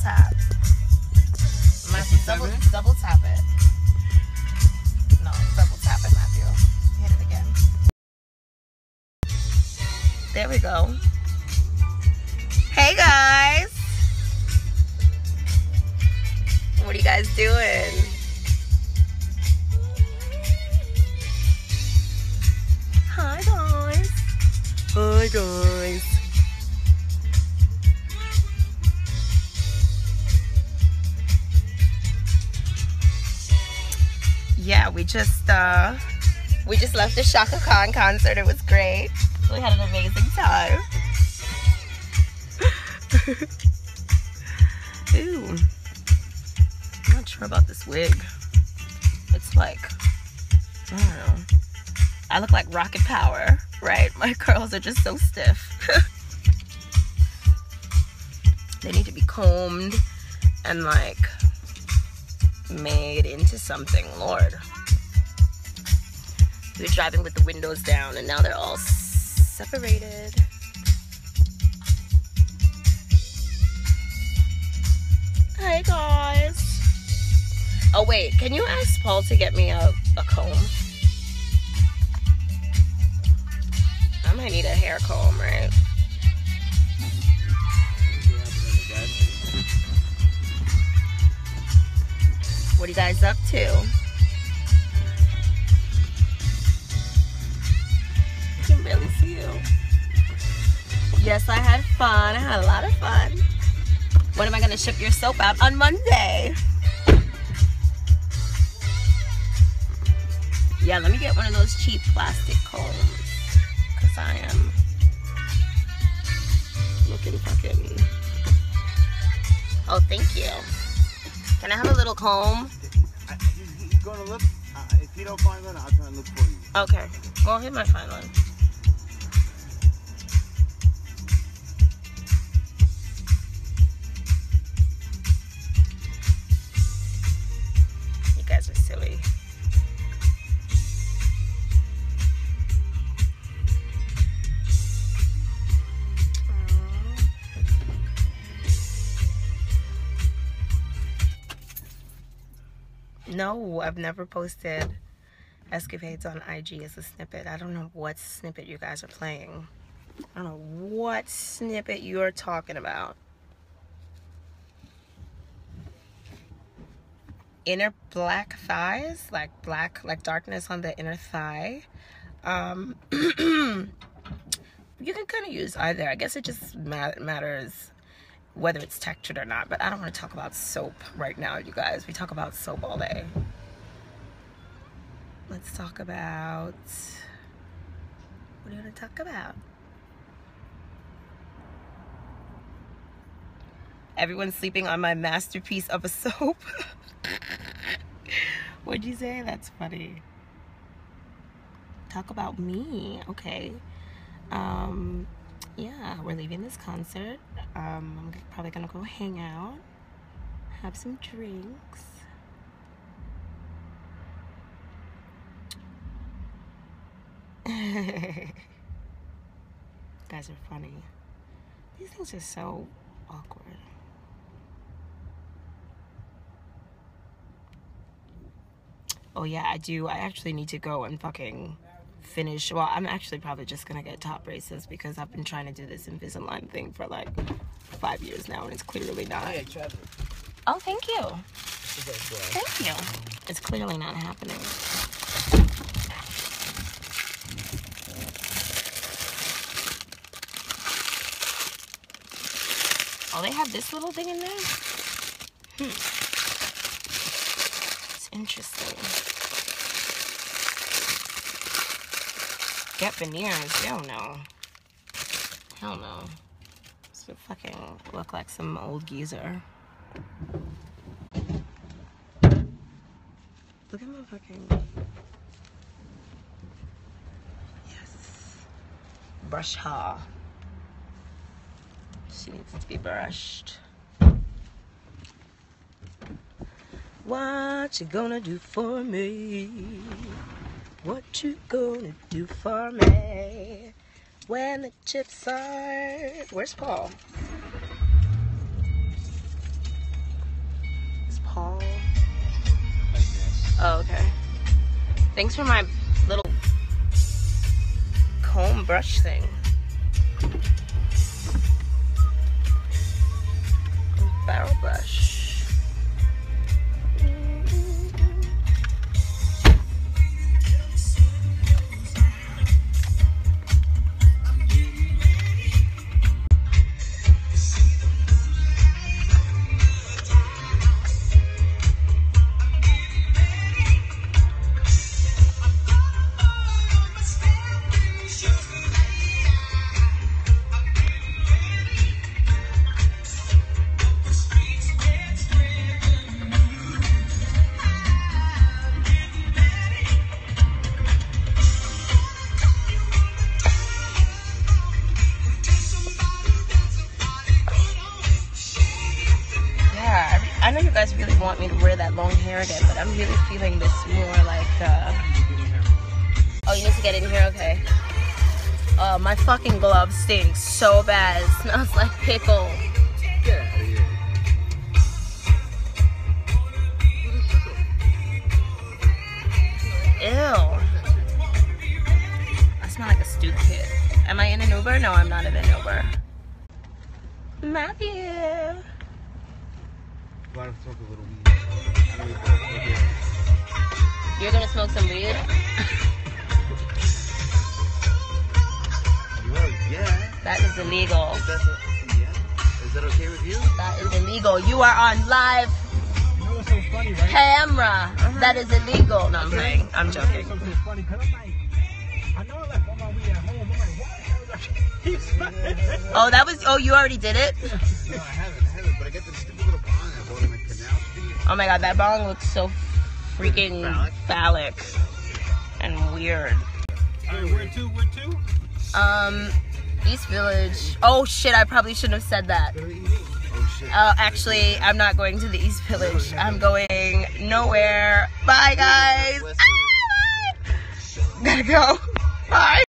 tap. Matthew, double tap it. No, double tap it, Matthew. Hit it again. There we go. Hey guys. What are you guys doing? Hi guys. Hi guys. Yeah, we just left the Chaka Khan concert. It was great. We had an amazing time. Ooh. I'm not sure about this wig. It's like, I don't know. I look like Rocket Power, right? My curls are just so stiff. They need to be combed and like made into something, Lord. We were driving with the windows down and now they're all separated. Hey guys. Oh wait, can you ask Paul to get me a comb? I might need a hair comb, right? What are you guys up to? I can barely see you. Yes, I had fun. I had a lot of fun. When am I gonna ship your soap out? On Monday. Yeah, let me get one of those cheap plastic combs. Cause I am looking fucking... Oh, thank you. Can I have a little comb? He's gonna look. If you don't find one, I'll try and look for you. Okay. Well, he might find one. You guys are silly. No, I've never posted escapades on IG as a snippet. I don't know what snippet you guys are playing. I don't know what snippet you're talking about. Inner black thighs, like black, like darkness on the inner thigh. You can kind of use either. I guess it just matters whether it's textured or not, but I don't want to talk about soap right now, you guys. We talk about soap all day. Let's talk about... What are you going to talk about? Everyone's sleeping on my masterpiece of a soap. What'd you say? That's funny. Talk about me. Okay. Yeah, we're leaving this concert. I'm probably gonna go hang out, have some drinks. You guys are funny. These things are so awkward. Oh yeah, I actually need to go and fucking finish. Well, I'm actually probably just gonna get top braces because I've been trying to do this Invisalign thing for like 5 years now and it's clearly not. Oh, thank you. Thank you. It's clearly not happening. Oh, they have this little thing in there? It's interesting. Get veneers. Hell no. Hell no. This would fucking look like some old geezer. Look at my fucking... Yes. Brush her. She needs to be brushed. What you gonna do for me? What you gonna do for me? When the chips are... Where's Paul? call? Oh, okay. Thanks for my little comb brush thing. Barrel brush. I know you guys really want me to wear that long hair again, but I'm really feeling this more like, oh, you need to get in here? Okay. My fucking glove stinks so bad. It smells like pickle. Get out of here. Ew. I smell like a stupid kid. Am I in an Uber? No, I'm not in an Uber. Matthew. Why don't I smoke a little weed? I don't even know. You're gonna smoke some weed? Yeah. That is illegal. Is that okay with you? That is illegal. You are on live You know what's so funny, right? camera. That is illegal. No, I'm playing. I'm joking. Something funny, because I'm like, I know I left all my weed at home. I'm like, why the hell did I Oh, that was. Oh, you already did it? No, I haven't, but I got this stupid little bong I bought in the canal street. Oh my god, that bong looks so freaking phallic and weird. Alright, where to? East Village. Oh shit, I probably shouldn't have said that. Oh shit. Actually, I'm not going to the East Village. I'm going nowhere. Bye, guys. Ah, gotta go. Bye.